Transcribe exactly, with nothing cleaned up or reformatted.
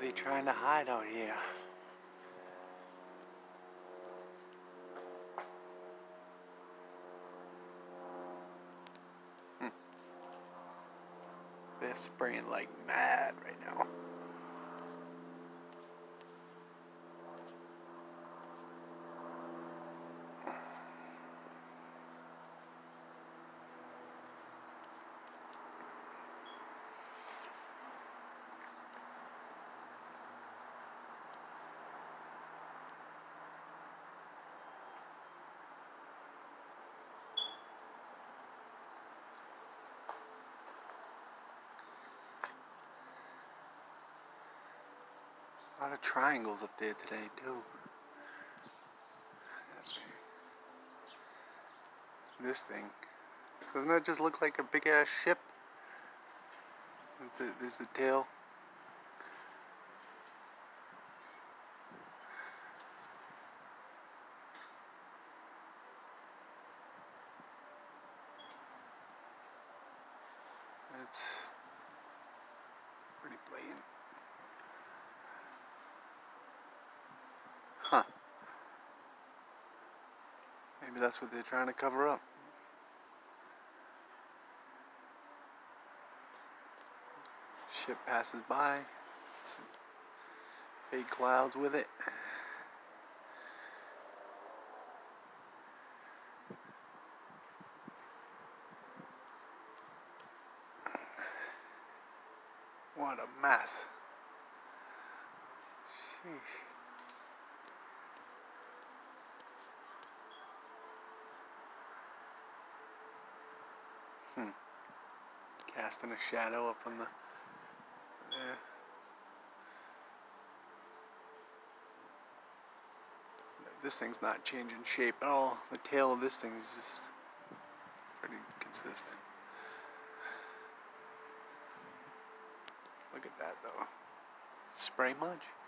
they trying to hide out here? Hmm. They're spraying like mad right now. A lot of triangles up there today too. This thing, doesn't that just look like a big ass ship? There's the tail. It's pretty blatant. Huh. Maybe that's what they're trying to cover up. Ship passes by. Some fake clouds with it. What a mess. Sheesh. Hmm. Casting a shadow up on the there. This thing's not changing shape at all. The tail of this thing is just pretty consistent. Look at that though. Spray much?